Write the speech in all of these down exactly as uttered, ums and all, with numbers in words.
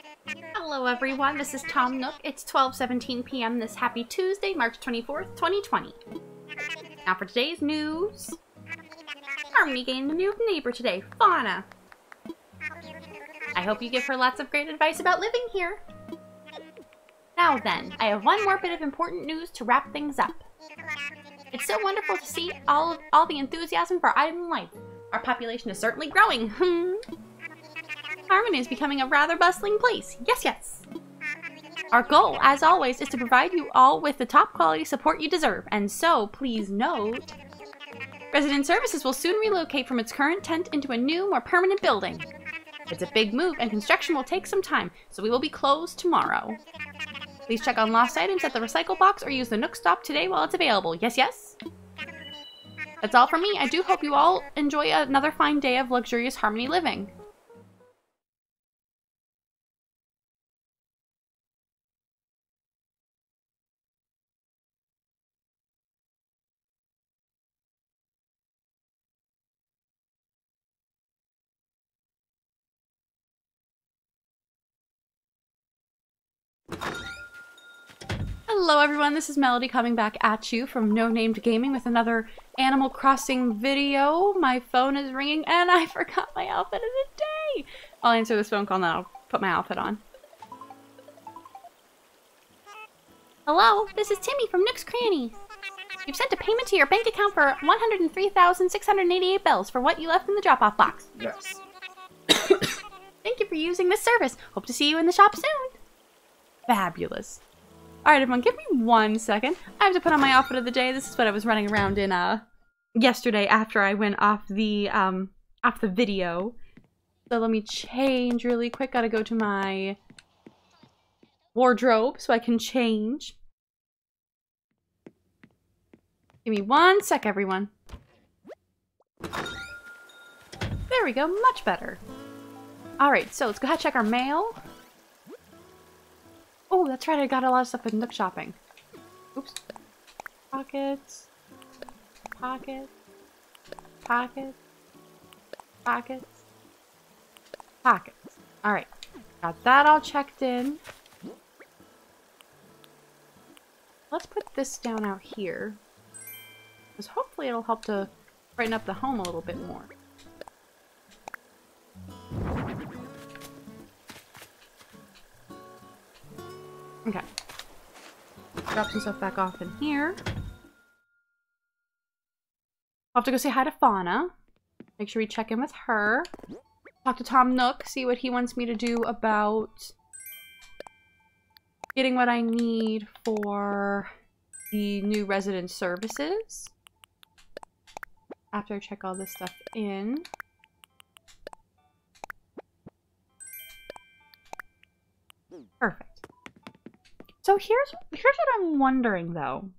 Hello everyone, this is Tom Nook. It's twelve seventeen p m this happy Tuesday, March twenty-fourth, twenty twenty. Now for today's news. Harmony gained a new neighbor today, Fauna. I hope you give her lots of great advice about living here. Now then, I have one more bit of important news to wrap things up. It's so wonderful to see all, of, all the enthusiasm for island life. Our population is certainly growing. Harmony is becoming a rather bustling place. Yes, yes. Our goal, as always, is to provide you all with the top quality support you deserve. And so, please note, Resident Services will soon relocate from its current tent into a new, more permanent building. It's a big move, and construction will take some time, so we will be closed tomorrow. Please check on lost items at the recycle box or use the Nook Stop today while it's available. Yes, yes? That's all from me. I do hope you all enjoy another fine day of luxurious Harmony living. Hello everyone, this is Melody coming back at you from NoNamed Gaming with another Animal Crossing video. My phone is ringing and I forgot my outfit of the day. I'll answer this phone call and then I'll put my outfit on. Hello, this is Timmy from Nook's Cranny. You've sent a payment to your bank account for one hundred three thousand six hundred eighty-eight bells for what you left in the drop-off box. Yes. Thank you for using this service. Hope to see you in the shop soon. Fabulous. Alright everyone, give me one second. I have to put on my outfit of the day. This is what I was running around in uh yesterday after I went off the um off the video. So let me change really quick. Gotta go to my wardrobe so I can change. Give me one sec, everyone. There we go, much better. Alright, so let's go ahead and check our mail. Oh, that's right, I got a lot of stuff in Nook shopping. Oops. Pockets. Pockets. Pockets. Pockets. Pockets. Alright. Got that all checked in. Let's put this down out here. Because hopefully it'll help to brighten up the home a little bit more. Okay. Drop some stuff back off in here. I'll have to go say hi to Fauna. Make sure we check in with her. Talk to Tom Nook, see what he wants me to do about getting what I need for the new resident services. After I check all this stuff in. Perfect. So here's here's what I'm wondering though.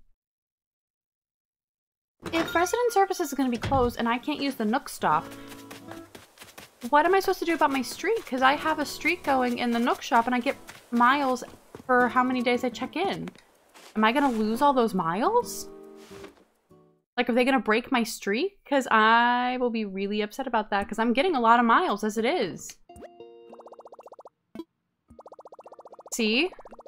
If resident services is going to be closed and I can't use the Nook Stop, what am I supposed to do about my streak? Because I have a streak going in the Nook shop and I get miles for how many days I check in. Am I going to lose all those miles? Like, are they going to break my streak? Because I will be really upset about that because I'm getting a lot of miles as it is. See?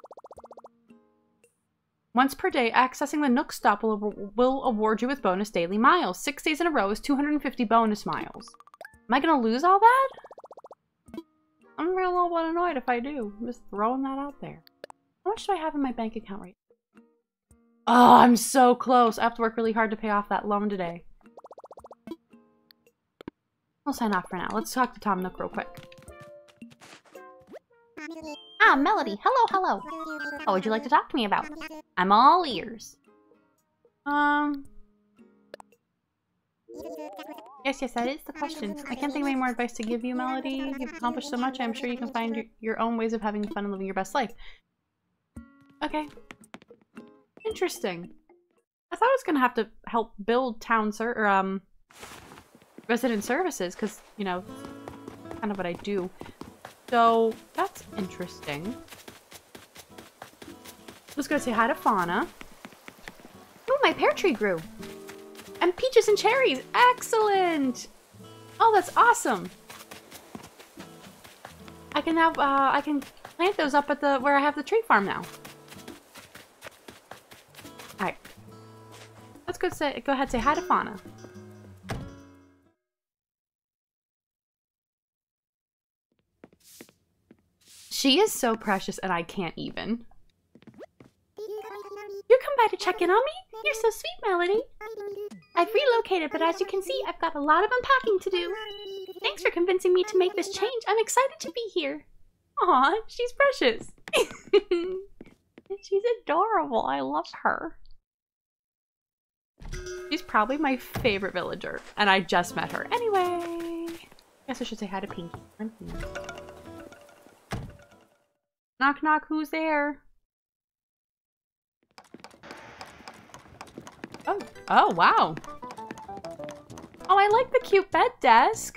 Once per day, accessing the Nook Stop will, will award you with bonus daily miles. Six days in a row is two hundred fifty bonus miles. Am I gonna lose all that? I'm a little bit annoyed if I do. I'm just throwing that out there. How much do I have in my bank account right now? Oh, I'm so close. I have to work really hard to pay off that loan today. I'll sign off for now. Let's talk to Tom Nook real quick. Ah, Melody. Hello, hello. What would you like to talk to me about? I'm all ears. Um... Yes, yes, that is the question. I can't think of any more advice to give you, Melody. You've accomplished so much, I'm sure you can find your, your own ways of having fun and living your best life. Okay. Interesting. I thought I was gonna have to help build town ser- or, um... resident services, because, you know, kind of what I do. So, that's interesting. Let's go say hi to Fauna. Oh, my pear tree grew! And peaches and cherries! Excellent! Oh, that's awesome! I can have, uh, I can plant those up at the where I have the tree farm now. Alright. Let's go say go ahead and say hi to Fauna. She is so precious and I can't even. You come by to check in on me? You're so sweet, Melody. I've relocated, but as you can see, I've got a lot of unpacking to do. Thanks for convincing me to make this change. I'm excited to be here. Aw, she's precious. She's adorable. I love her. She's probably my favorite villager, and I just met her. Anyway, guess I should say hi to Pinky. Knock knock, who's there? Oh, oh wow. Oh, I like the cute bed desk.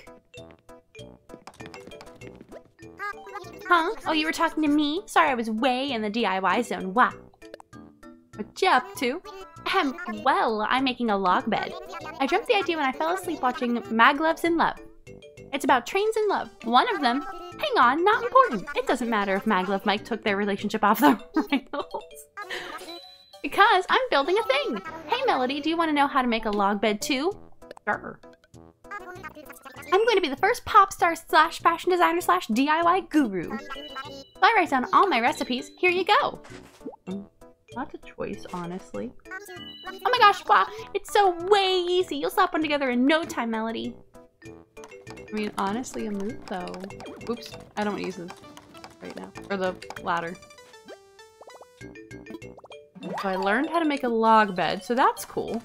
Huh? Oh, you were talking to me? Sorry, I was way in the D I Y zone. Wow. What you up to? Ahem, well, I'm making a log bed. I dreamt the idea when I fell asleep watching Magloves in Love. It's about trains in love. One of them, hang on, not important. It doesn't matter if Maglove Mike took their relationship off the rails. Because I'm building a thing. Hey, Melody, do you want to know how to make a log bed too? Sure. I'm going to be the first pop star slash fashion designer slash D I Y guru. So I write down all my recipes. Here you go. Not a choice, honestly. Oh my gosh, wow. It's so way easy. You'll slap one together in no time, Melody. I mean, honestly, a move though. Oops, I don't want to use this right now. Or the ladder. So I learned how to make a log bed, so that's cool.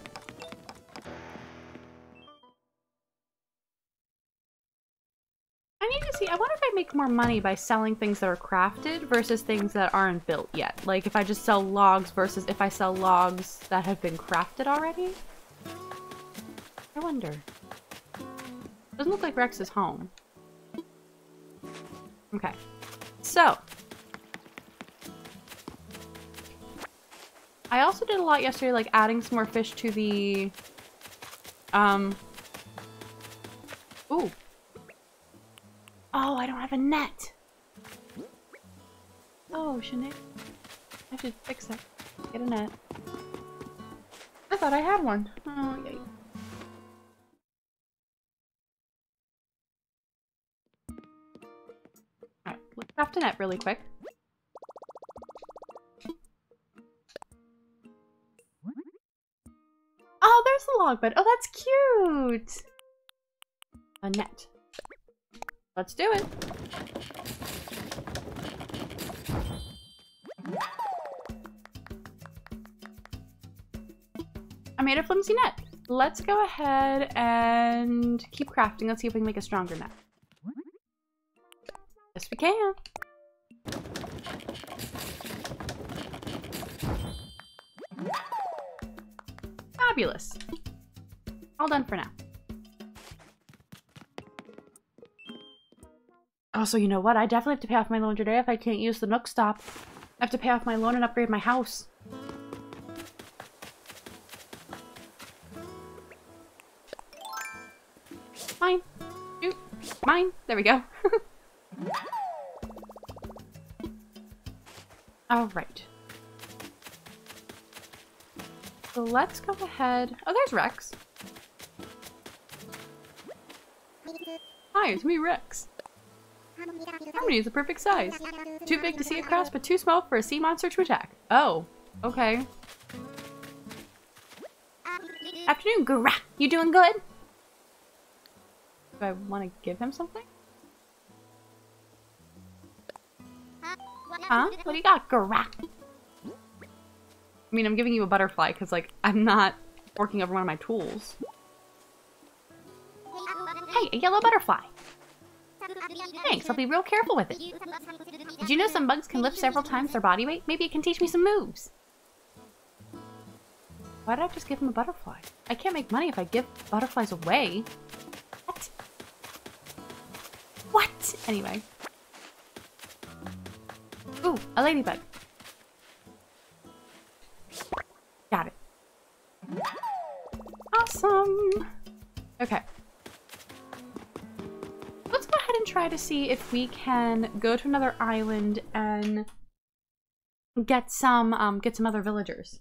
I need to see, I wonder if I make more money by selling things that are crafted versus things that aren't built yet. Like if I just sell logs versus if I sell logs that have been crafted already. I wonder. Doesn't look like Rex is home. Okay. So. I also did a lot yesterday, like adding some more fish to the, um, ooh. Oh, I don't have a net. Oh, shouldn't I? I should fix that. Get a net. I thought I had one. Oh, yay. Alright, let's craft a net really quick. Oh, there's the log bed. Oh, that's cute. A net. Let's do it. I made a flimsy net. Let's go ahead and keep crafting. Let's see if we can make a stronger net. Yes, we can. Fabulous. All done for now. Also, you know what? I definitely have to pay off my loan today if I can't use the Nook Stop. I have to pay off my loan and upgrade my house. Mine. Shoot. Mine. There we go. Alright. So let's go ahead. Oh, there's Rex. Hi, it's me, Rex. Harmony is the perfect size. Too big to see across, but too small for a sea monster to attack. Oh, okay. Afternoon, Gura. You doing good? Do I want to give him something? Huh? What do you got, Gura? I mean, I'm giving you a butterfly because, like, I'm not working over one of my tools. Hey, a yellow butterfly. Thanks, I'll be real careful with it. Did you know some bugs can lift several times their body weight? Maybe it can teach me some moves. Why did I just give him a butterfly? I can't make money if I give butterflies away. What? What? Anyway. Ooh, a ladybug. Got it. Awesome. Okay. Let's go ahead and try to see if we can go to another island and get some, um, get some other villagers.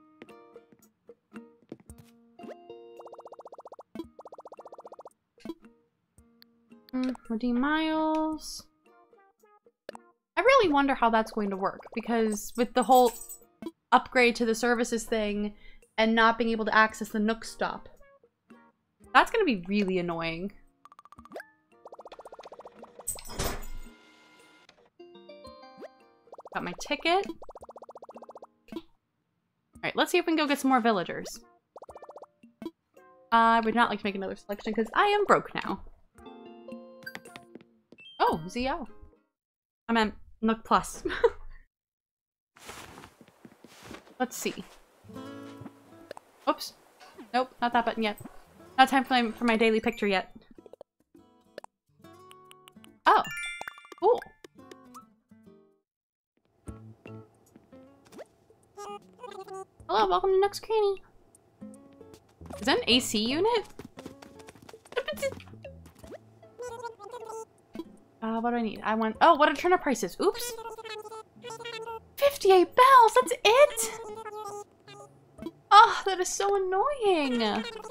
Mm, redeem miles. I really wonder how that's going to work, because with the whole upgrade to the services thing and not being able to access the Nook stop, that's going to be really annoying. Got my ticket. Alright, let's see if we can go get some more villagers. I would not like to make another selection because I am broke now. Oh, Z O. I meant Nook Plus. Let's see. Oops. Nope, not that button yet. Not time for my, for my daily picture yet. Oh. Cool. Hello, welcome to Nook's Cranny. Is that an A C unit? Uh, what do I need? I want- oh, what are turnip prices? Oops! fifty-eight bells! That's it?! Oh, that is so annoying!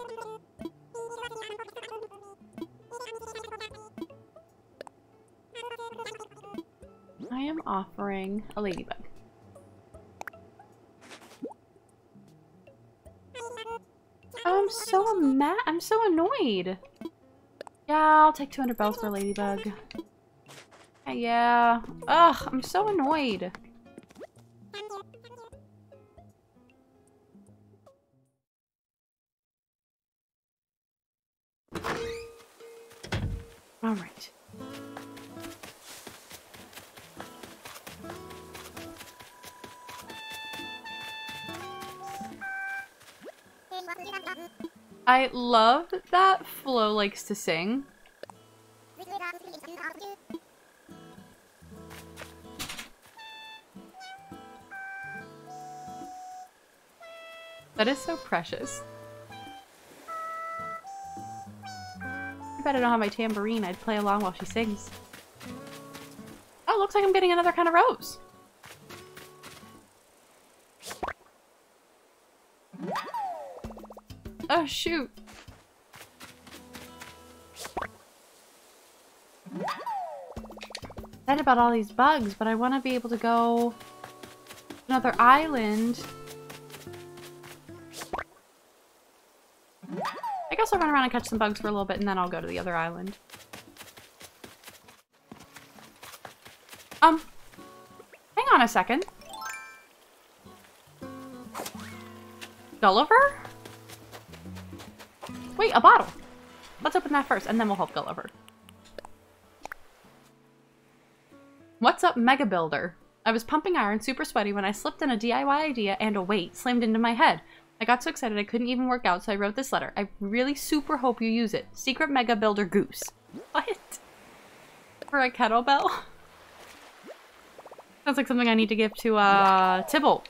I am offering a ladybug. Oh, I'm so mad. I'm so annoyed. Yeah, I'll take two hundred bells for a ladybug. Yeah. Ugh, I'm so annoyed. All right. I love that Flo likes to sing. That is so precious. I bet I don't have my tambourine. I'd play along while she sings. Oh, looks like I'm getting another kind of rose. Oh, shoot. Excited about all these bugs, but I want to be able to go to another island. I guess I'll run around and catch some bugs for a little bit and then I'll go to the other island. Um, hang on a second. Gulliver? Wait, a bottle. Let's open that first and then we'll help Gulliver. What's up, Mega Builder? I was pumping iron, super sweaty, when I slipped in a D I Y idea and a weight slammed into my head. I got so excited I couldn't even work out, so I wrote this letter. I really super hope you use it. Secret Mega Builder Goose. What? For a kettlebell? Sounds like something I need to give to, uh, Tybalt.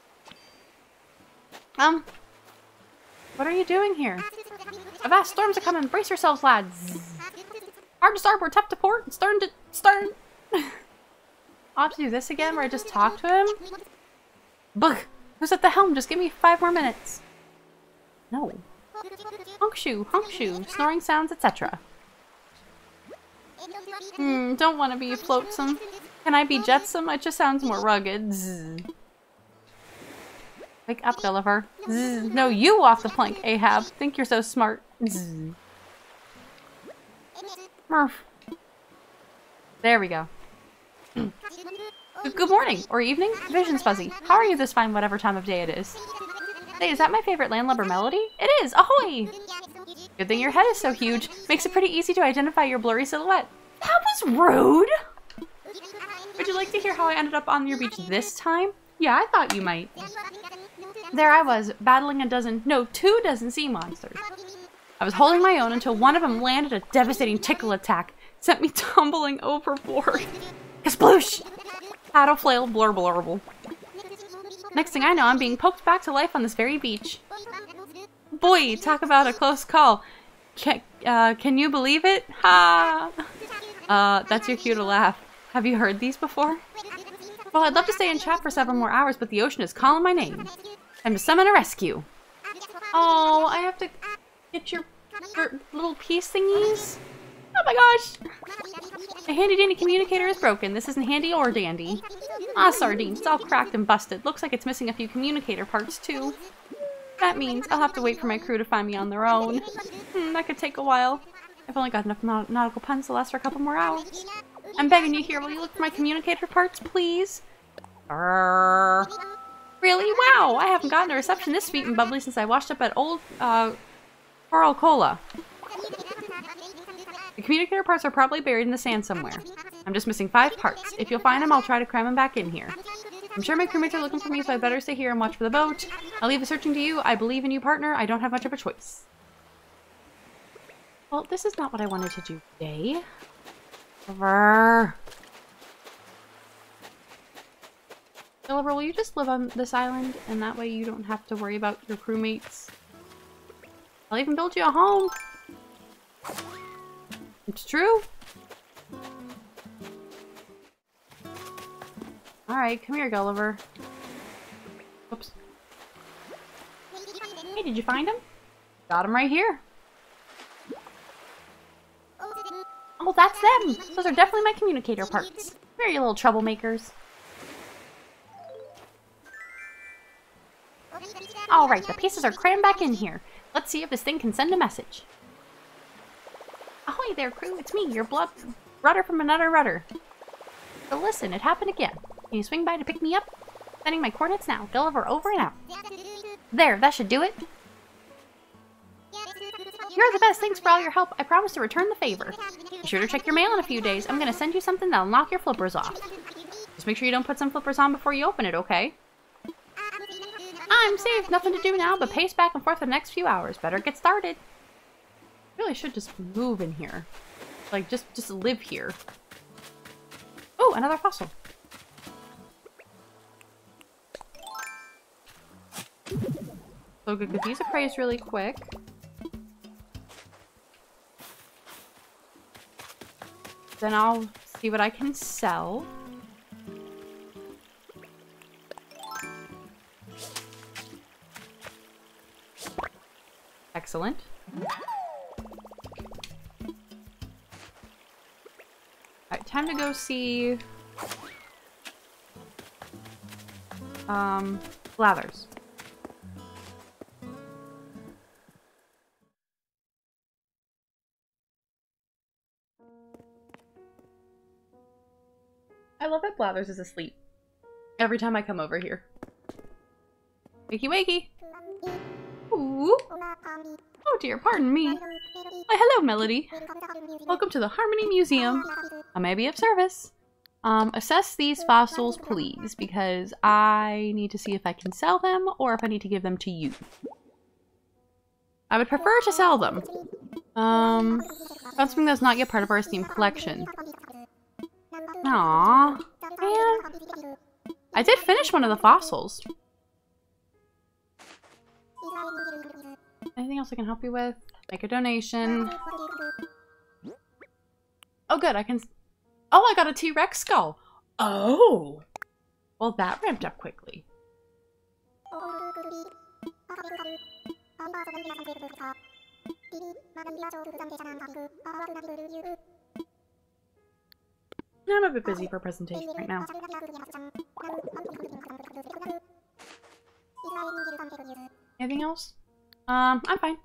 Um, what are you doing here? A vast storms are coming. Brace yourselves, lads. Hard to starboard, tough to port, stern to stern. I'll have to do this again where I just talk to him? Bugh! Who's at the helm? Just give me five more minutes. No. Honk shoe, honk shoe, snoring sounds, et cetera. Hmm, don't want to be floatsome. Can I be jetsam? It just sounds more rugged. Zzz. Wake up, Gulliver. Zzz. No, you off the plank, Ahab. Think you're so smart. Zzz. Murph. There we go. Good morning, or evening. Vision's fuzzy. How are you this fine whatever time of day it is? Hey, is that my favorite landlubber melody? It is! Ahoy! Good thing your head is so huge. Makes it pretty easy to identify your blurry silhouette. That was rude! Would you like to hear how I ended up on your beach this time? Yeah, I thought you might. There I was, battling a dozen, no, two dozen sea monsters. I was holding my own until one of them landed a devastating tickle attack. Sent me tumbling overboard. Kasploosh! Paddle flail blur blurble. Next thing I know, I'm being poked back to life on this very beach. Boy, talk about a close call. Can, uh, can you believe it? Ha! Uh, that's your cue to laugh. Have you heard these before? Well, I'd love to stay and chat for several more hours, but the ocean is calling my name. Time to summon a rescue. Oh, I have to get your, your little piece thingies? Oh my gosh! The handy-dandy communicator is broken. This isn't handy or dandy. Ah, sardines. It's all cracked and busted. Looks like it's missing a few communicator parts, too. That means I'll have to wait for my crew to find me on their own. Hmm, that could take a while. I've only got enough naut nautical puns to last for a couple more hours. I'm begging you here. Will you look for my communicator parts, please? Arrgh. Really? Wow! I haven't gotten a reception this sweet and bubbly since I washed up at old, uh, Carl Cola. The communicator parts are probably buried in the sand somewhere. I'm just missing five parts. If you'll find them, I'll try to cram them back in here. I'm sure my crewmates are looking for me, so I'd better stay here and watch for the boat. I'll leave the searching to you. I believe in you, partner. I don't have much of a choice. Well, this is not what I wanted to do today. Over. Gulliver, will you just live on this island? And that way you don't have to worry about your crewmates. I'll even build you a home. It's true. Alright, come here, Gulliver. Oops. Hey, did you find him? Got him right here. Oh, that's them! Those are definitely my communicator parts. Come here, you little troublemakers. Alright, the pieces are crammed back in here. Let's see if this thing can send a message. Ahoy there, crew. It's me, your blood rudder from another rudder. So listen, it happened again. Can you swing by to pick me up? Sending my coordinates now. Gulliver over and out. There, that should do it. You're the best. Thanks for all your help. I promise to return the favor. Be sure to check your mail in a few days. I'm going to send you something that'll knock your flippers off. Just make sure you don't put some flippers on before you open it, okay? I'm safe. Nothing to do now but pace back and forth for the next few hours. Better get started. Really should just move in here. Like, just, just live here. Oh, another fossil. So good, get these appraised really quick. Then I'll see what I can sell. Excellent. Alright, time to go see um Blathers. I love that Blathers is asleep every time I come over here. Wakey wakey! Ooh! Oh dear, pardon me. Why, hello, Melody. Welcome to the Harmony Museum. I may be of service. Um, assess these fossils, please, because I need to see if I can sell them or if I need to give them to you. I would prefer to sell them. Um, found something that's not yet part of our esteemed collection. Aww, man. I did finish one of the fossils. Anything else I can help you with? Make a donation. Oh good, I can... Oh, I got a T-Rex skull! Oh! Well, that ramped up quickly. I'm a bit busy for presentation right now. Anything else? Um, I'm fine.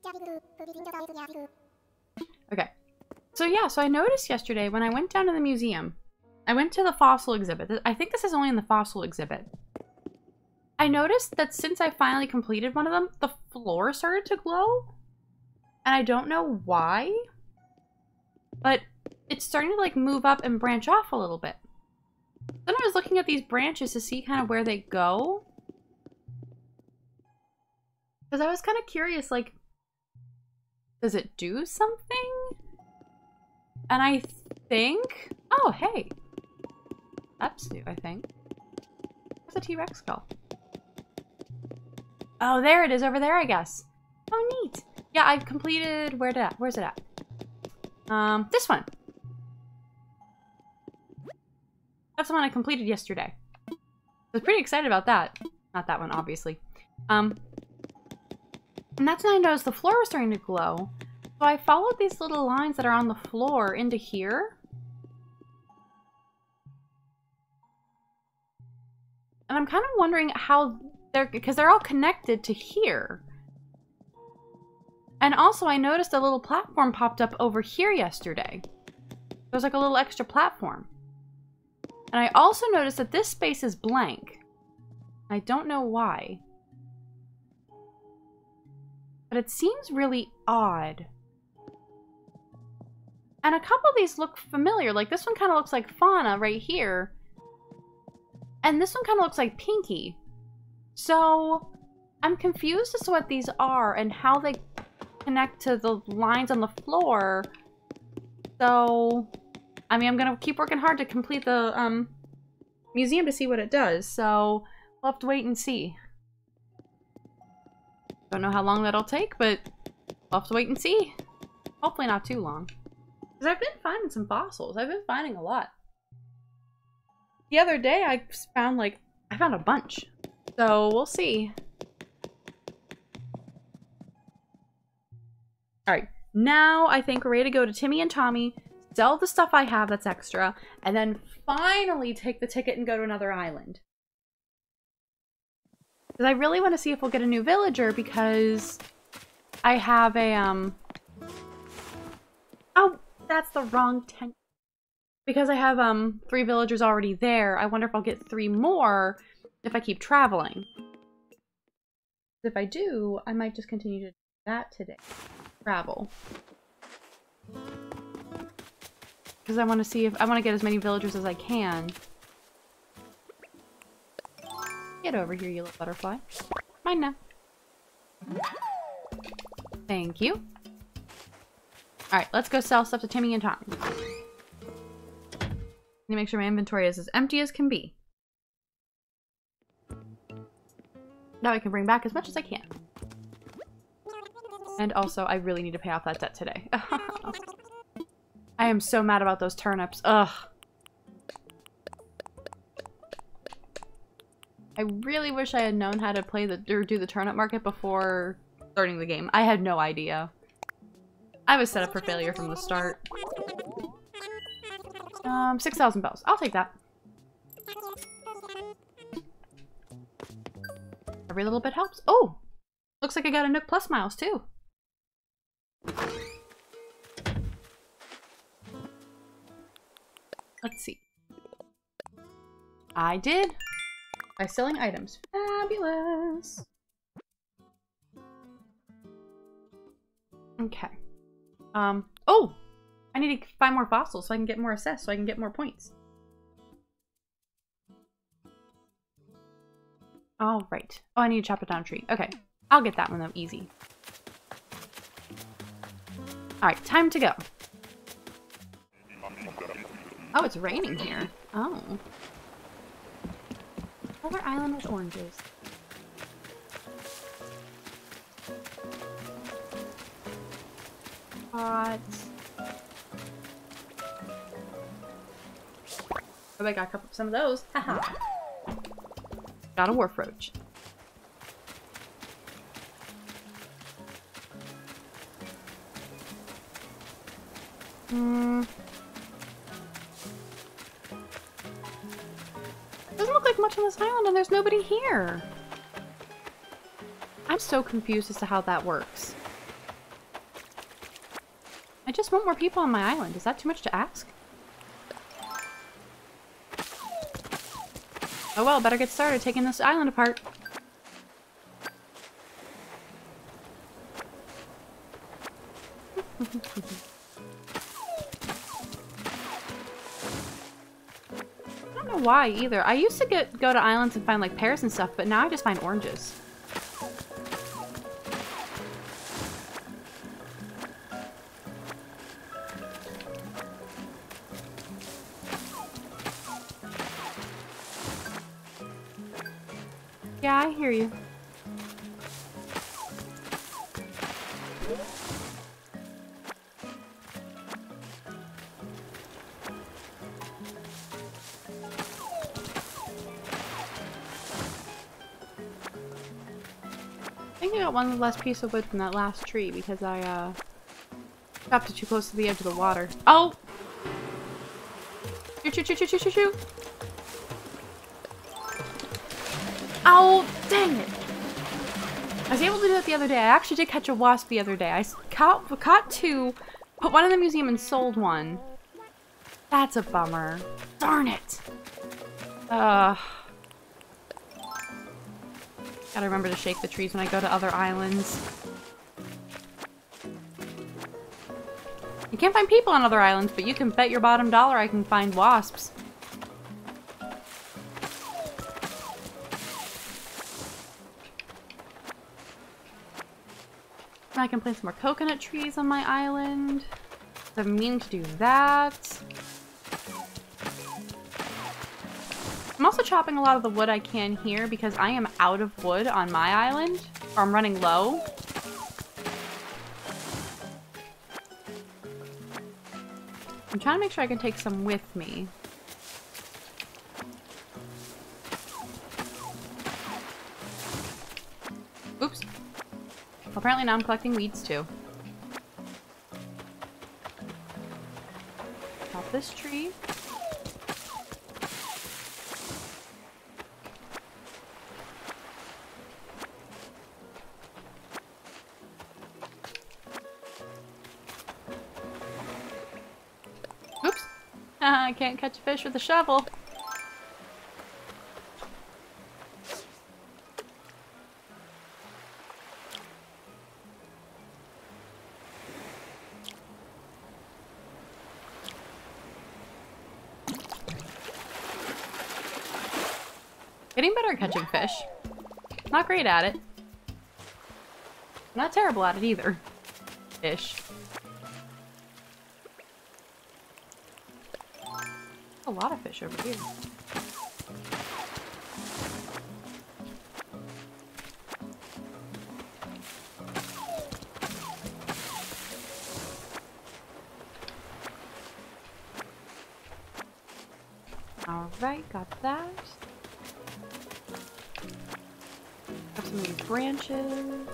Okay. So yeah, so I noticed yesterday when I went down to the museum, I went to the fossil exhibit. I think this is only in the fossil exhibit. I noticed that since I finally completed one of them, the floor started to glow. And I don't know why, but it's starting to like move up and branch off a little bit. Then I was looking at these branches to see kind of where they go. Because I was kind of curious, like, does it do something? And I think... Oh, hey. That's new, I think. Where's the T-Rex skull? Oh, there it is over there, I guess. Oh, neat. Yeah, I've completed... Where did it at? Where's it at? Um, this one. That's the one I completed yesterday. I was pretty excited about that. Not that one, obviously. Um, and that's when I noticed the floor was starting to glow. So I followed these little lines that are on the floor into here. And I'm kind of wondering how they're, because they're all connected to here. And also I noticed a little platform popped up over here yesterday. There's like a little extra platform. And I also noticed that this space is blank. I don't know why. But it seems really odd. And a couple of these look familiar. Like this one kind of looks like Fauna right here. And this one kind of looks like Pinky. So I'm confused as to what these are and how they connect to the lines on the floor. So, I mean, I'm going to keep working hard to complete the um, museum to see what it does. So we'll have to wait and see. Don't know how long that'll take, but we'll have to wait and see. Hopefully not too long. Because I've been finding some fossils. I've been finding a lot. The other day I found like, I found a bunch. So we'll see. Alright, now I think we're ready to go to Timmy and Tommy, sell the stuff I have that's extra, and then finally take the ticket and go to another island. Because I really want to see if we'll get a new villager because I have a, um... Oh, that's the wrong tent. Because I have, um, three villagers already there, I wonder if I'll get three more if I keep traveling. If I do, I might just continue to do that today. Travel. Because I want to see if, I want to get as many villagers as I can. Get over here, you little butterfly. Mine now. Thank you. Alright, let's go sell stuff to Timmy and Tommy. Let me make sure my inventory is as empty as can be. Now I can bring back as much as I can. And also, I really need to pay off that debt today. I am so mad about those turnips. Ugh. I really wish I had known how to play the or do the turnip market before starting the game. I had no idea. I was set up for failure from the start. Um, six thousand bells. I'll take that. Every little bit helps. Oh! Looks like I got a Nook Plus miles, too. Let's see. I did. By selling items. Fabulous. Okay. Um, oh! I need to find more fossils so I can get more assessed, so I can get more points. All right. Oh, I need to chop it down a tree. Okay. I'll get that one though, easy. All right, time to go. Oh, it's raining here. Oh. Another island with oranges. Hot. Oh, I got a couple, some of those. Haha. Got a wharf roach. Hmm. Doesn't look like much on this island, and there's nobody here. I'm so confused as to how that works. I just want more people on my island. Is that too much to ask? Oh well, better get started taking this island apart. I don't know why either. I used to get go to islands and find like pears and stuff, but now I just find oranges. Yeah, I hear you. think I got one less piece of wood from that last tree because I, uh, chopped it too close to the edge of the water. Oh! Shoot, shoot, shoot, shoot, shoot, shoot, shoot! Oh, dang it! I was able to do that the other day. I actually did catch a wasp the other day. I caught, caught two, put one in the museum and sold one. That's a bummer. Darn it! Uh... Gotta remember to shake the trees when I go to other islands. You can't find people on other islands, but you can bet your bottom dollar I can find wasps. I can plant some more coconut trees on my island. I'm meaning to do that. I'm also chopping a lot of the wood I can here because I am out of wood on my island, or I'm running low. I'm trying to make sure I can take some with me. Oops. Apparently now I'm collecting weeds too. Chop this tree. Oops. I can't catch a fish with a shovel. Getting better at catching fish. Not great at it. Not terrible at it either. Ish. A lot of fish over here. Alright, got that. Have some of these branches.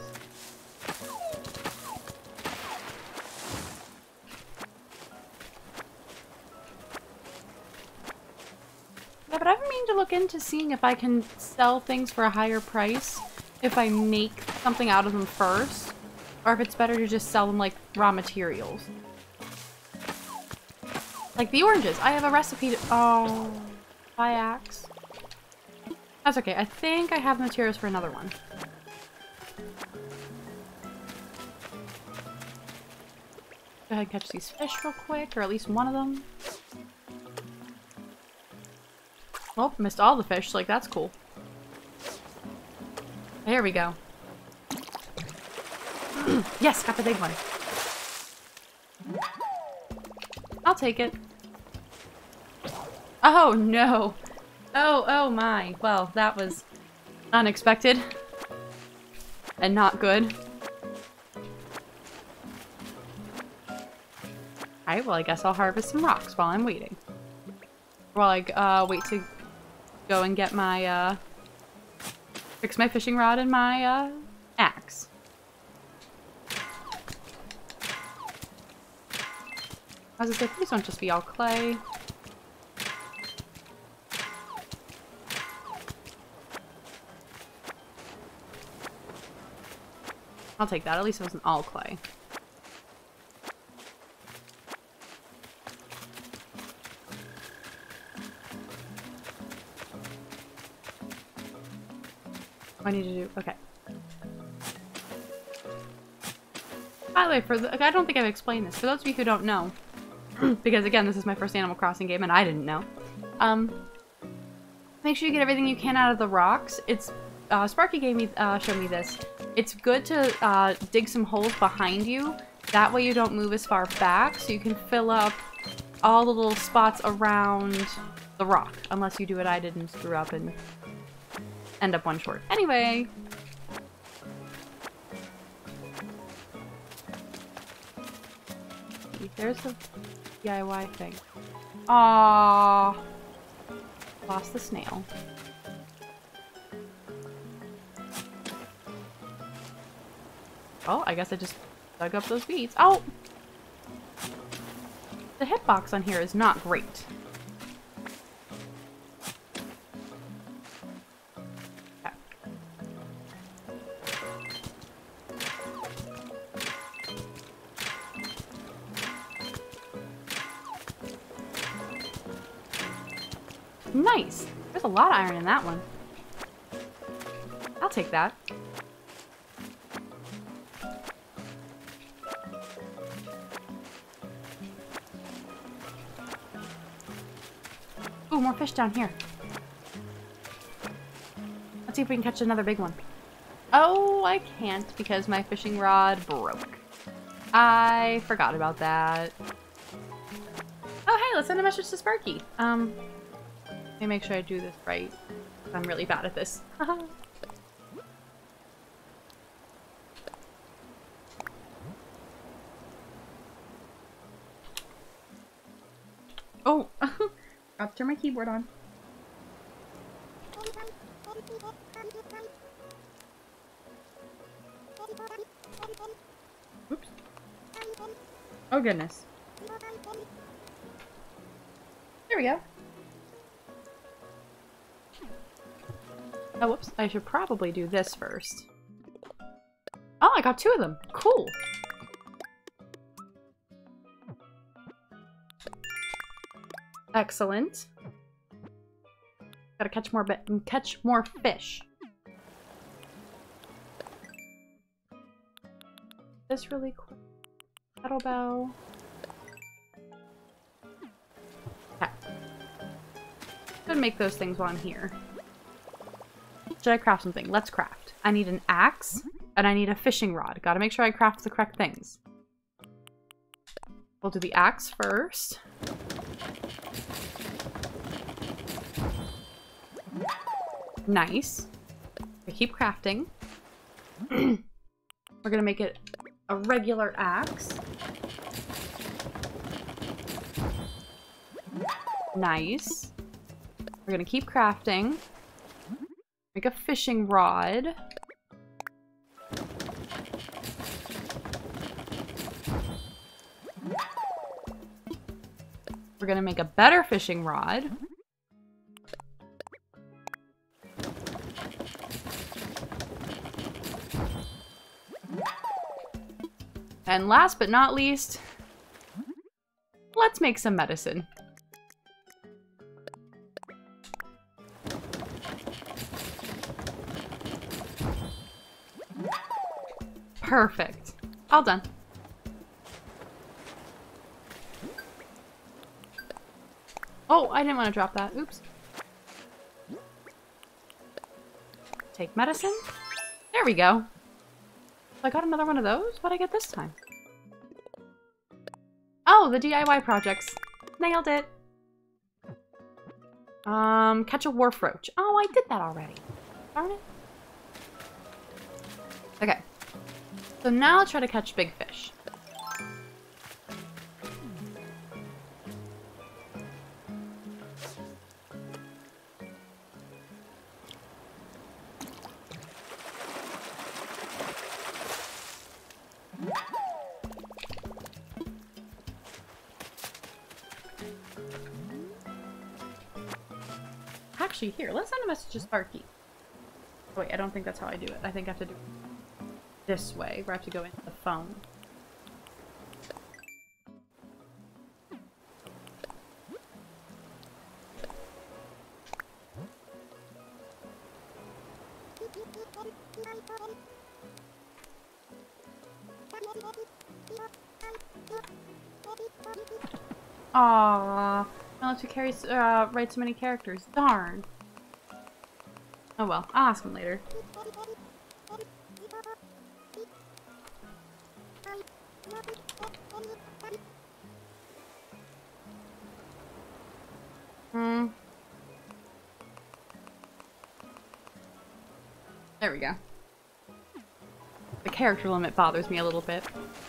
Yeah, but I've been meaning to look into seeing if I can sell things for a higher price if I make something out of them first, or if it's better to just sell them like raw materials. Like the oranges. I have a recipe to- oh, by axe. That's okay. I think I have materials for another one. Go ahead and catch these fish real quick, or at least one of them. Oh, missed all the fish. Like, that's cool. There we go. Yes, got the big one. I'll take it. Oh, no. Oh, oh my. Well, that was unexpected. And not good. Alright, well, I guess I'll harvest some rocks while I'm waiting. While I uh, wait to go and get my, uh... fix my fishing rod and my, uh, axe. I was gonna say, please don't just be all clay. I'll take that. At least it wasn't all clay. What I need to do? Okay. By the way, for the, I don't think I've explained this. For those of you who don't know, because again, this is my first Animal Crossing game and I didn't know. Um, make sure you get everything you can out of the rocks. It's uh, Sparky gave me uh, showed me this. It's good to uh, dig some holes behind you. That way you don't move as far back, so you can fill up all the little spots around the rock. Unless you do what I did and screw up and end up one short. Anyway. There's the D I Y thing. Aww. Lost the snail. Oh, I guess I just dug up those beads. Oh! The hitbox on here is not great. Okay. Nice! There's a lot of iron in that one. I'll take that. Ooh, more fish down here. Let's see if we can catch another big one. Oh, I can't because my fishing rod broke. I forgot about that. Oh, hey, let's send a message to Sparky. Um, let me make sure I do this right. I'm really bad at this. Oh, I'll turn my keyboard on. Oops. Oh goodness. There we go. Oh, whoops. I should probably do this first. Oh, I got two of them. Cool. Excellent. Gotta catch more bit catch more fish. This really quick. Kettlebell. Okay. Gonna make those things while I'm here. Should I craft something? Let's craft. I need an axe and I need a fishing rod. Gotta make sure I craft the correct things. We'll do the axe first. Nice. We keep crafting. We're gonna make it a regular axe. Nice. We're gonna keep crafting. Make a fishing rod. We're gonna make a better fishing rod. And last but not least, let's make some medicine. Perfect. All done. Oh, I didn't want to drop that. Oops. Take medicine. There we go. I got another one of those? What'd I get this time? Oh, the D I Y projects. Nailed it. Um, catch a wharf roach. Oh, I did that already. Darn it. Okay. So now I'll try to catch big fish. Actually, here, let's send a message to Sparky. Oh, wait, I don't think that's how I do it. I think I have to do it this way, where I have to go into the phone. Aww. I'll have to carry, uh, write so many characters. Darn. Oh well, I'll ask him later. Hmm. There we go. The character limit bothers me a little bit.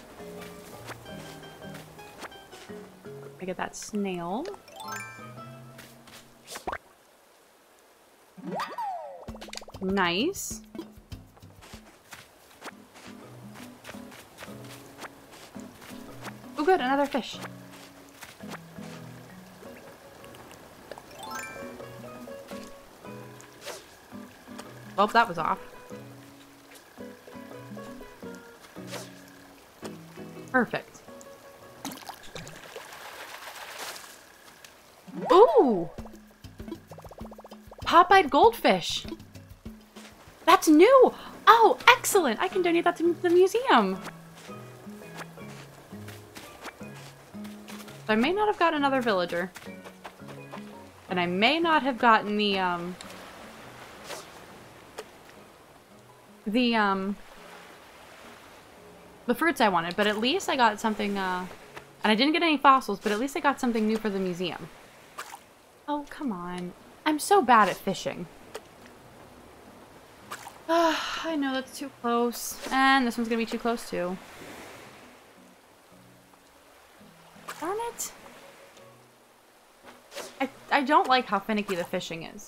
I get that snail. Nice. Oh good, another fish. Oh, that was off. Perfect. Ooh! Pop-eyed goldfish. That's new! Oh, excellent! I can donate that to the museum. So I may not have gotten another villager. And I may not have gotten the, um... The, um... the fruits I wanted, but at least I got something, uh... and I didn't get any fossils, but at least I got something new for the museum. Oh, come on. I'm so bad at fishing. Uh, I know that's too close. And this one's gonna be too close, too. Darn it. I, I don't like how finicky the fishing is.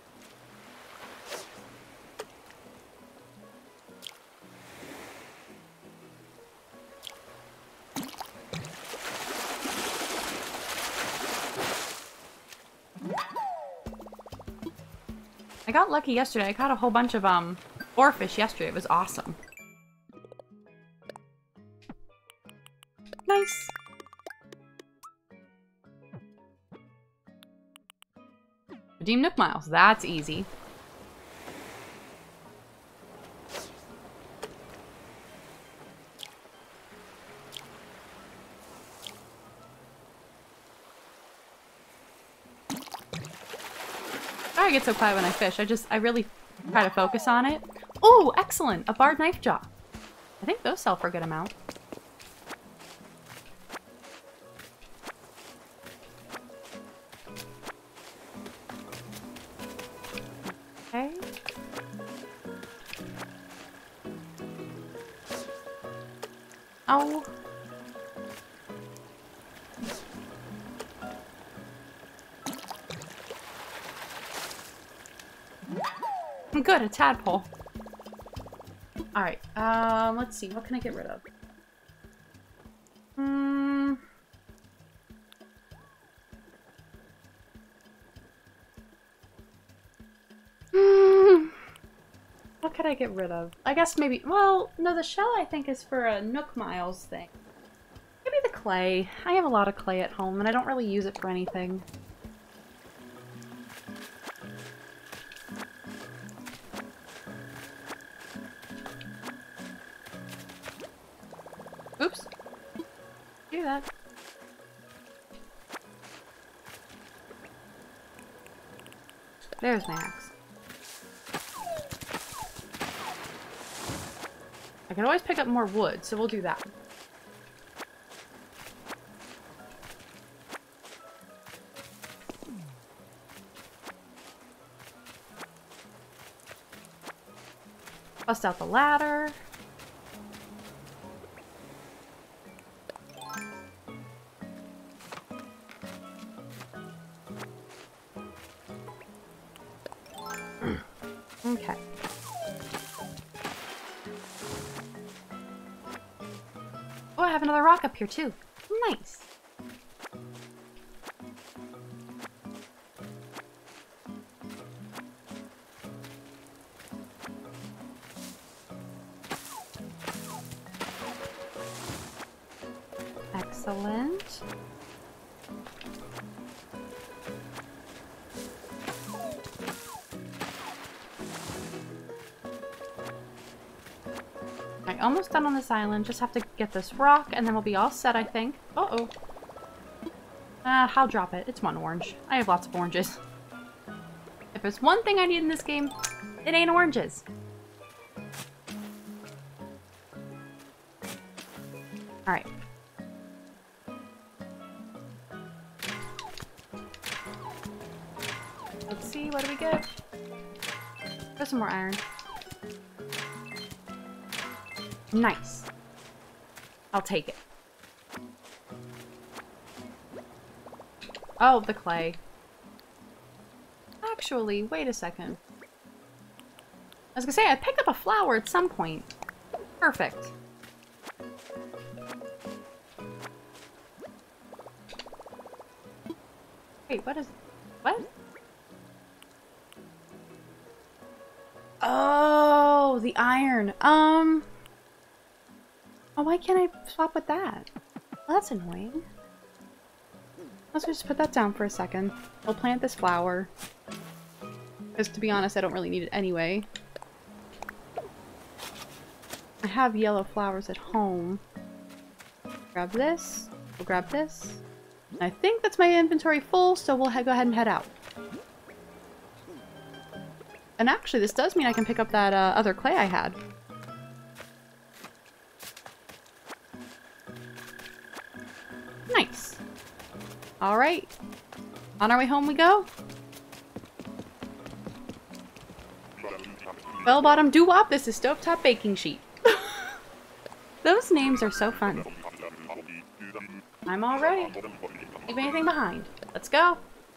I got lucky yesterday. I caught a whole bunch of um oarfish yesterday. It was awesome. Nice. Redeem Nook Miles. That's easy. I get so quiet when I fish. I just, I really try to focus on it. Oh, excellent! A barred knife jaw. I think those sell for a good amount. Okay. Oh. Good, a tadpole. Alright, um, let's see. What can I get rid of? Hmm. Hmm. What could I get rid of? I guess maybe, well, no, the shell I think is for a Nook Miles thing. Maybe the clay. I have a lot of clay at home and I don't really use it for anything. Oops. Do that. There's my axe. I can always pick up more wood, so we'll do that. Bust out the ladder. Okay. Oh, I have another rock up here too. Nice. Excellent. Almost done on this island. Just have to get this rock and then we'll be all set, I think. Uh-oh. Uh, I'll drop it. It's one orange. I have lots of oranges. If there's one thing I need in this game, it ain't oranges. Alright. Let's see, what do we get? There's some more iron. Nice. I'll take it. Oh, the clay. Actually, wait a second. I was gonna say, I picked up a flower at some point. Perfect. Wait, what is... What? Oh, the iron. Um... Oh, why can't I swap with that? Well, that's annoying. Let's just put that down for a second. We'll plant this flower. Because to be honest, I don't really need it anyway. I have yellow flowers at home. Grab this. We'll grab this. I think that's my inventory full, so we'll go ahead and head out. And actually, this does mean I can pick up that uh, other clay I had. Nice. Alright. On our way home we go. Bell bottom doo-wop, this is stovetop baking sheet. Those names are so fun. I'm all ready. Leave anything behind. Let's go.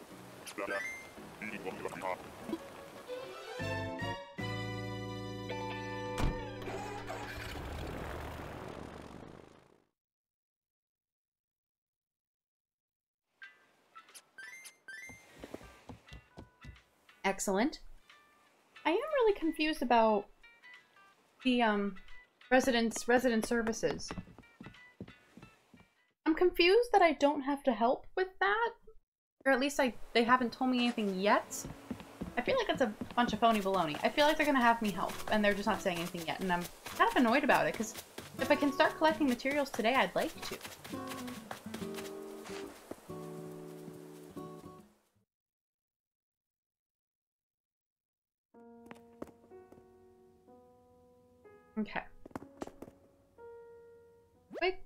Excellent. I am really confused about the um residents resident services. I'm confused that I don't have to help with that, or at least I they haven't told me anything yet. I feel like it's a bunch of phony baloney. I feel like they're gonna have me help, and they're just not saying anything yet, and I'm kind of annoyed about it because if I can start collecting materials today, I'd like to. Okay. Wait.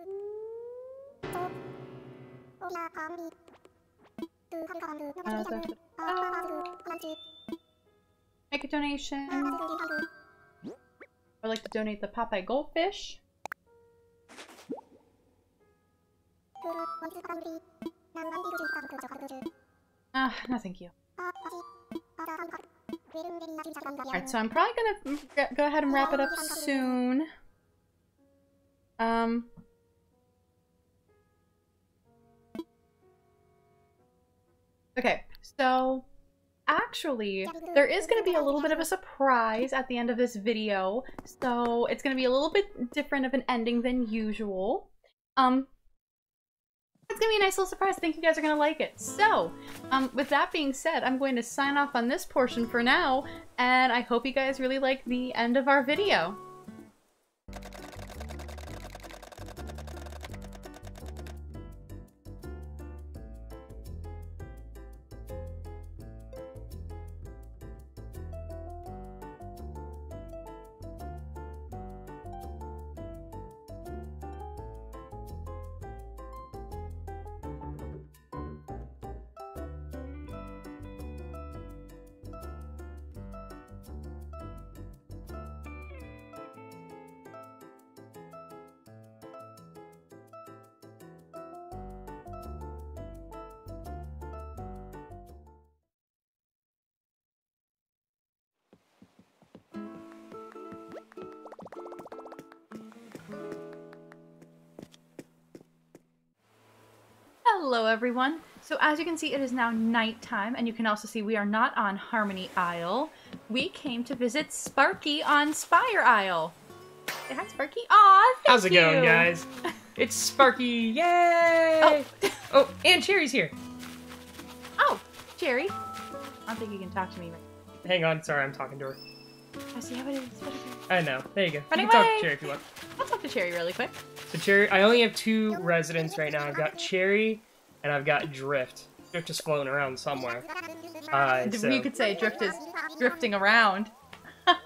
Make a donation. I'd like to donate the Popeye goldfish. Ah, uh, no thank you. Alright, so I'm probably gonna go ahead and wrap it up soon. Um... Okay, so actually, there is going to be a little bit of a surprise at the end of this video, so it's going to be a little bit different of an ending than usual. Um, it's going to be a nice little surprise. I think you guys are going to like it. So, um, with that being said, I'm going to sign off on this portion for now, and I hope you guys really like the end of our video. Hello everyone! So as you can see, it is now nighttime, and you can also see we are not on Harmony Isle. We came to visit Sparky on Spire Isle. Say hi, Sparky. Aw, thank How's it you. going, guys? It's Sparky! Yay! Oh. Oh, and Cherry's here. Oh, Cherry. I don't think you can talk to me right. Hang on, sorry, I'm talking to her. I see how it is. What is it? I know. There you go. Running you can away. talk to Cherry if you want. I'll talk to Cherry really quick. So Cherry, I only have two residents right now. I've got Cherry and I've got Drift. Drift is floating around somewhere. Uh, so. You could say Drift is drifting around. I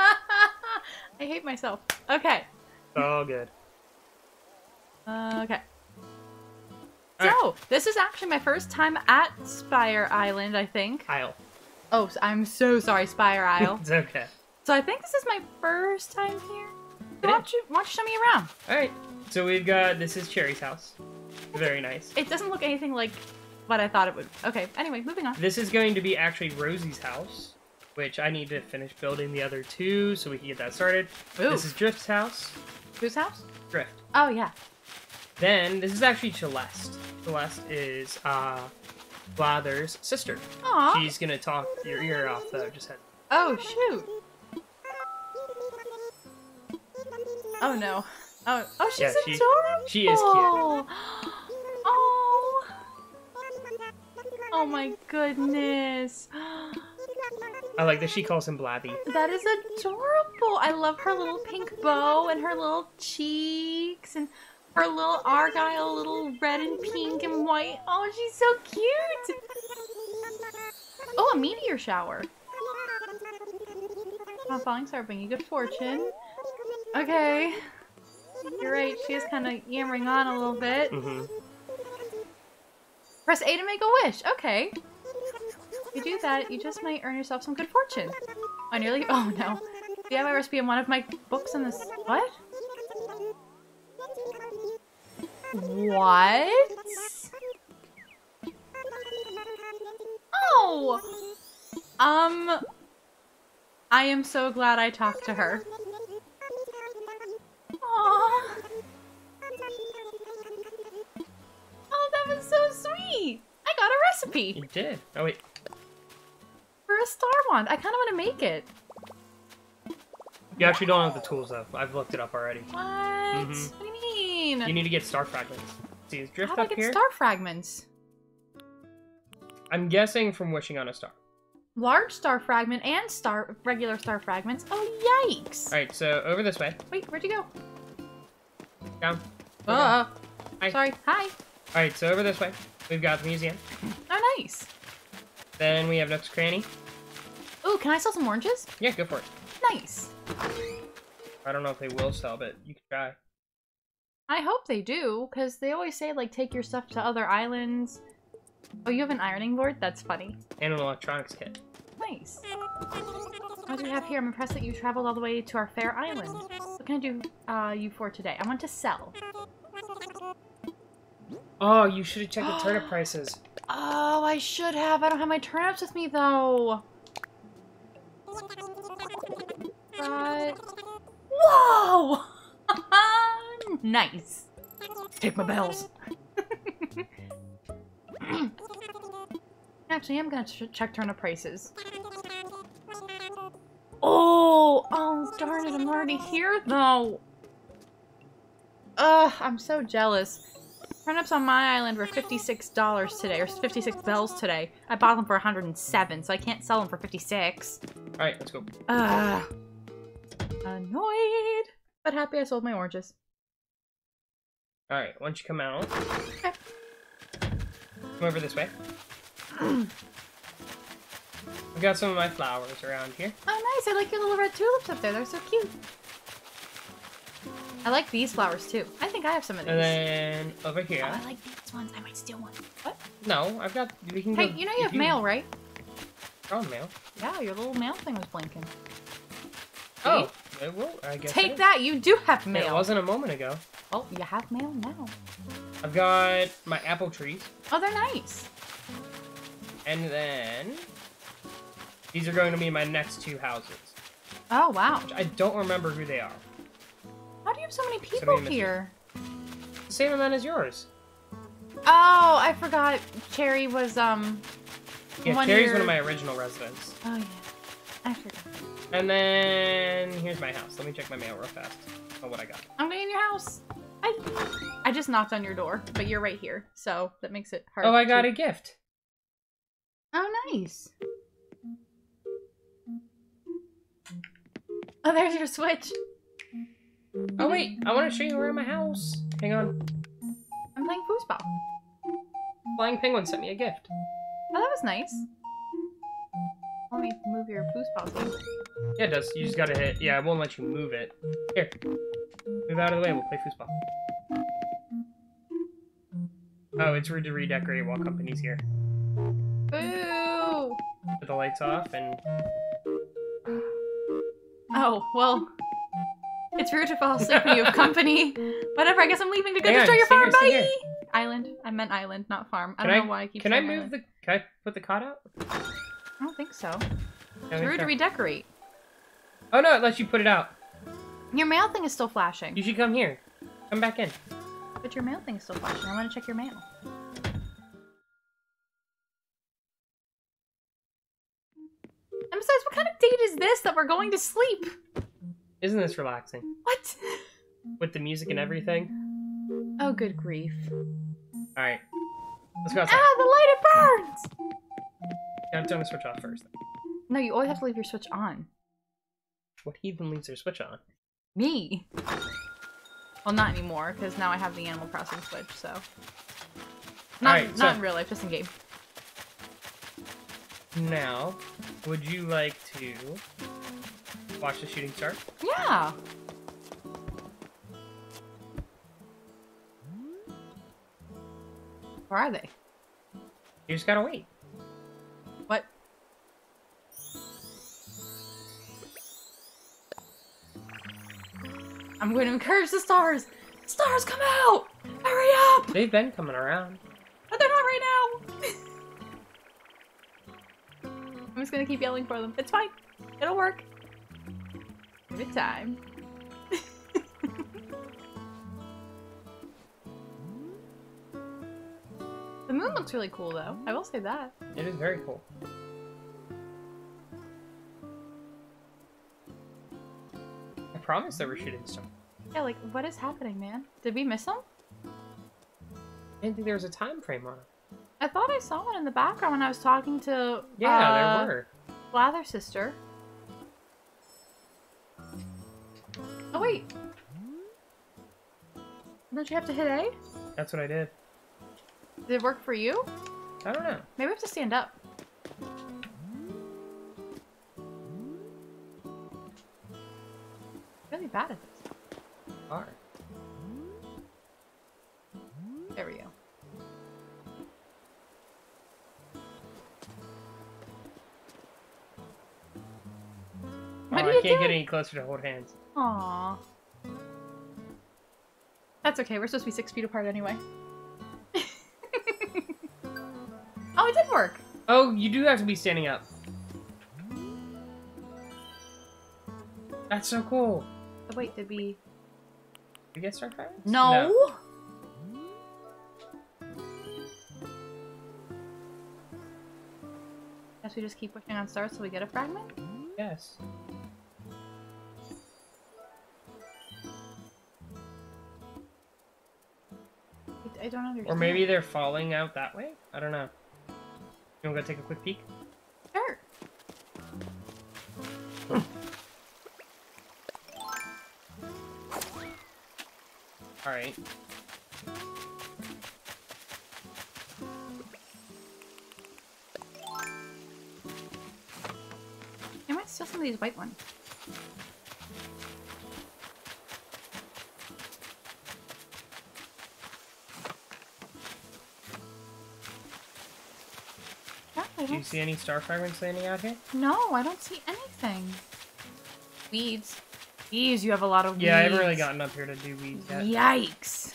hate myself. Okay. All good. Uh, okay. All so, right. This is actually my first time at Spire Island, I think. Isle. Oh, I'm so sorry, Spire Isle. It's okay. So I think this is my first time here. Why don't you, why don't you show me around? Alright. So we've got, this is Cherry's house. Very nice. It doesn't look anything like what I thought it would. Okay, anyway, moving on. This is going to be actually Rosie's house, which I need to finish building the other two so we can get that started. Ooh. This is Drift's house. Whose house? Drift. Oh, yeah. Then, this is actually Celeste. Celeste is, uh, Blather's sister. Aw. She's gonna talk your ear off, though. Just had. Oh, shoot. Oh, no. Oh, oh she's Yeah, she- adorable. she is cute. Oh. Oh, my goodness. I like that she calls him Blathy. That is adorable. I love her little pink bow and her little cheeks and her little Argyle, little red and pink and white. Oh, she's so cute. Oh, a meteor shower. Oh, falling star bring you good fortune. Okay. You're right. She is kind of yammering on a little bit. Mm-hmm. Press A to make a wish. Okay. If you do that, you just might earn yourself some good fortune. I nearly. Oh no. Do you have my recipe in one of my books in this? What? What? Oh! Um... I am so glad I talked to her. Aww. Oh, that was so sweet! I got a recipe! You did. Oh, wait. For a star wand. I kind of want to make it. You actually don't have the tools, though. I've looked it up already. What? Mhm. What do you mean? You need to get star fragments. See, is drift How do I up get here? star fragments? I'm guessing from wishing on a star. Large star fragment and star regular star fragments. Oh, yikes! Alright, so over this way. Wait, where'd you go? Down. Uh, Hi. sorry. Hi. Alright, so over this way. We've got the museum. Oh, nice. Then we have Nook's Cranny. Ooh, can I sell some oranges? Yeah, go for it. Nice. I don't know if they will sell, but you can try. I hope they do, because they always say, like, take your stuff to other islands. Oh, you have an ironing board? That's funny. And an electronics kit. Nice. What do we have here? I'm impressed that you traveled all the way to our fair island. What can I do uh, you for today? I want to sell. Oh, you should have checked the turnip prices. Oh, I should have. I don't have my turnips with me, though. But... Whoa! Nice. Take my bells. Actually, I'm gonna ch check turnip prices. Oh! Oh, darn it. I'm already here, though. Ugh, I'm so jealous. Turnips on my island were fifty-six dollars today, or fifty-six bells today. I bought them for one hundred seven, so I can't sell them for fifty-six. Alright, let's go. Ugh. Annoyed. But happy I sold my oranges. Alright, once you come out, Okay. come over this way. I've got some of my flowers around here. Oh, nice. I like your little red tulips up there. They're so cute. I like these flowers, too. I think I have some of these. And then over here. Oh, I like these ones. I might steal one. What? No, I've got. We can Hey, go, you know you if have mail, right? Oh, mail. Yeah, your little mail thing was blinking. Oh, it will, I guess. Take it that. You do have is. mail. It wasn't a moment ago. Oh, you have mail now. I've got my apple trees. Oh, they're nice. And then these are going to be my next two houses. Oh, wow. Which I don't remember who they are. How do you have so many So people many here? The same amount as yours. Oh, I forgot. Cherry was, um... Yeah, one Cherry's year... one of my original residents. Oh, yeah. I forgot. And then here's my house. Let me check my mail real fast. Oh, what I got. I'm going in your house. I I just knocked on your door, but you're right here, so that makes it hard. Oh, I got to... a gift. Oh, nice. Oh, there's your Switch. Oh, wait. I want to show you around my house. Hang on. I'm playing foosball. Flying Penguin sent me a gift. Oh, that was nice. Let me move your foosball game. Yeah, it does. You just gotta hit. Yeah, it won't let you move it. Here. Move out of the way. We'll play foosball. Oh, it's rude to redecorate while company's here. Boo! Put the lights off and... Oh, well... It's rude to fall asleep when you have company. Whatever, I guess I'm leaving to go Hang destroy on, your stay farm. here, stay Bye! here. Island. I meant island, not farm. I Can don't I, know why I keep Can I saying move island. the... Can I put the cot out? I don't think so. Let It's me rude to try. redecorate. Oh, no, it lets you put it out. Your mail thing is still flashing. You should come here. Come back in. But your mail thing is still flashing. I want to check your mail. besides, what kind of date is this that we're going to sleep? Isn't this relaxing? What? With the music and everything? Oh, good grief. Alright. Let's go outside. Ah, the light, it burns! Yeah, I'm turning the switch off first. No, you always have to leave your switch on. What heathen leaves their switch on? Me. Well, not anymore, because now I have the Animal Crossing Switch, so... Not, right, not so... in real life, just in game. Now, would you like to watch the shooting star? Yeah! Where are they? You just gotta wait. What? I'm going to encourage the stars! Stars, come out! Hurry up! They've been coming around. But they're not right now! I'm just gonna keep yelling for them. It's fine. It'll work. Give it time. The moon looks really cool, though. I will say that. It is very cool. I promise there were shooting stars. Yeah, like, what is happening, man? Did we miss them? I didn't think there was a time frame on it. I thought I saw one in the background when I was talking to Yeah, uh, there were. Blather Sister. Oh wait. Don't you have to hit A? That's what I did. Did it work for you? I don't know. Maybe we have to stand up. Really bad at this. Are. There we go. Oh, I can't get any closer to hold hands. Aww. That's okay, we're supposed to be six feet apart anyway. Oh, it did work! Oh, you do have to be standing up. That's so cool. Oh, wait, did we... Did we get star fires? No! no. Guess we just keep pushing on stars till we get a fragment? Yes. I don't understand. Or maybe they're falling out that way? I don't know. You want to go take a quick peek? Sure. Alright. I might steal some of these white ones. Do you see any star fragments landing out here? No, I don't see anything. Weeds. Jeez, you have a lot of weeds. Yeah, I haven't really gotten up here to do weeds yet. Yikes.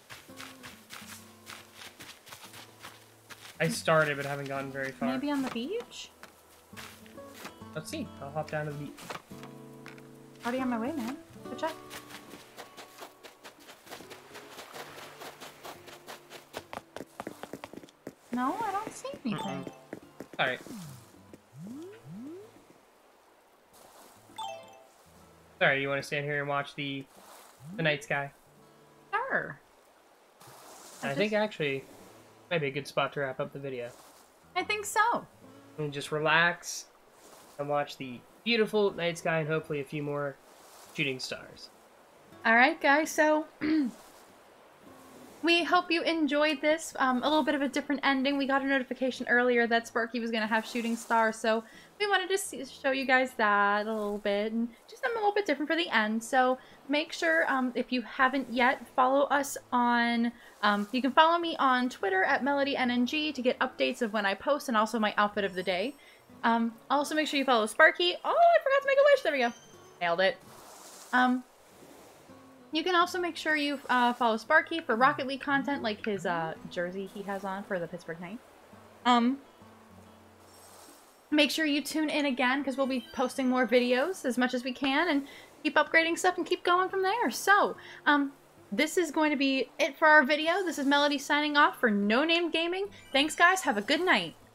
I started, but haven't gotten very far. Maybe on the beach? Let's see. I'll hop down to the beach. Already on my way, man. Go check. No, I don't see anything. Mm-mm. Alright. Sorry, you want to stand here and watch the the night sky? Sure. I, I just... think actually might be a good spot to wrap up the video. I think so. And just relax and watch the beautiful night sky and hopefully a few more shooting stars. Alright guys, so we hope you enjoyed this. Um, a little bit of a different ending. We got a notification earlier that Sparky was going to have shooting stars, so we wanted to see, show you guys that a little bit and just them a little bit different for the end. So make sure, um, if you haven't yet, follow us on, um, you can follow me on Twitter at Melody N N G to get updates of when I post and also my outfit of the day. Um, also make sure you follow Sparky. Oh, I forgot to make a wish. There we go. Nailed it. Um, You can also make sure you uh, follow Sparky for Rocket League content, like his uh, jersey he has on for the Pittsburgh Knights. Um, make sure you tune in again, because we'll be posting more videos as much as we can, and keep upgrading stuff and keep going from there. So, um, this is going to be it for our video. This is Melody signing off for No Name Gaming. Thanks, guys. Have a good night.